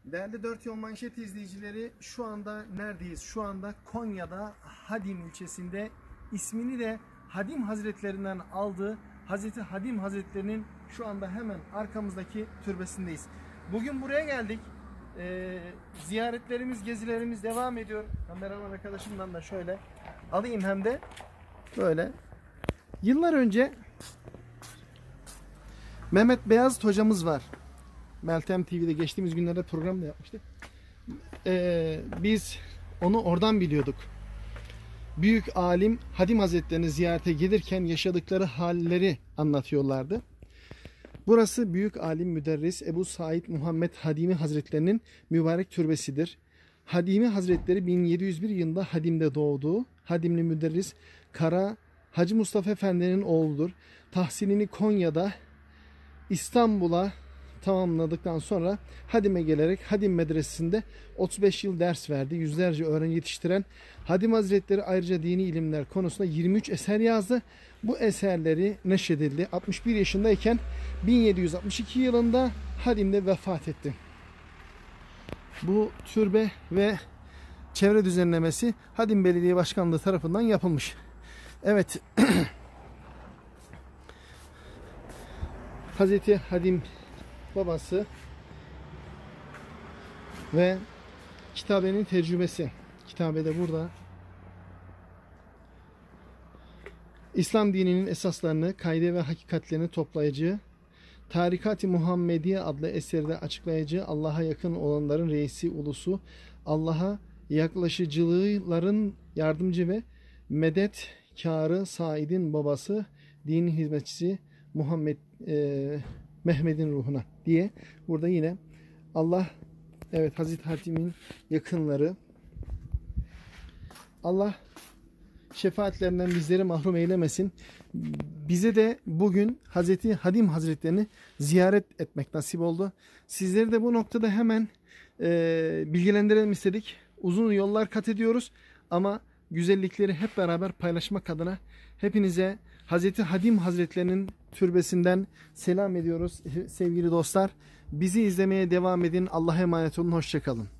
Değerli Dört Yol Manşet izleyicileri, şu anda neredeyiz? Şu anda Konya'da Hadim ilçesinde, ismini de Hadim Hazretlerinden aldığı Hazreti Hadim Hazretlerinin şu anda hemen arkamızdaki türbesindeyiz. Bugün buraya geldik. Ziyaretlerimiz, gezilerimiz devam ediyor. Kameraman arkadaşımdan da şöyle alayım, hem de böyle. Yıllar önce Mehmet Beyazıt hocamız var. Meltem TV'de geçtiğimiz günlerde program da yapmıştık. Biz onu oradan biliyorduk. Büyük alim Hadim Hazretlerini ziyarete gelirken yaşadıkları halleri anlatıyorlardı. Burası büyük alim müderris Ebu Said Muhammed Hadimi Hazretlerinin mübarek türbesidir. Hadimi Hazretleri 1701 yılında Hadim'de doğdu. Hadimli müderris Kara Hacı Mustafa Efendi'nin oğludur. Tahsilini Konya'da, İstanbul'a tamamladıktan sonra Hadim'e gelerek Hadim Medresesi'nde 35 yıl ders verdi. Yüzlerce öğrenci yetiştiren Hadim Hazretleri ayrıca dini ilimler konusunda 23 eser yazdı. Bu eserleri neşredildi. 61 yaşındayken 1762 yılında Hadim'de vefat etti. Bu türbe ve çevre düzenlemesi Hadim Belediye Başkanlığı tarafından yapılmış. Evet. Hazreti Hadim babası ve kitabenin tercümesi. Kitabe de burada. İslam dininin esaslarını, kaide ve hakikatlerini toplayıcı, Tarikat-ı Muhammediye adlı eserde açıklayıcı, Allah'a yakın olanların reisi, ulusu, Allah'a yaklaşıcıların yardımcı ve medetkarı, Said'in babası, dinin hizmetçisi Mehmet'in ruhuna diye burada yine Allah, evet, Hazreti Hatim'in yakınları, Allah şefaatlerinden bizleri mahrum eylemesin. Bize de bugün Hazreti Hadim Hazretlerini ziyaret etmek nasip oldu. Sizleri de bu noktada hemen bilgilendirelim istedik. Uzun yollar kat ediyoruz ama güzellikleri hep beraber paylaşmak adına hepinize Hazreti Hadim Hazretlerinin türbesinden selam ediyoruz sevgili dostlar. Bizi izlemeye devam edin. Allah'a emanet olun. Hoşça kalın.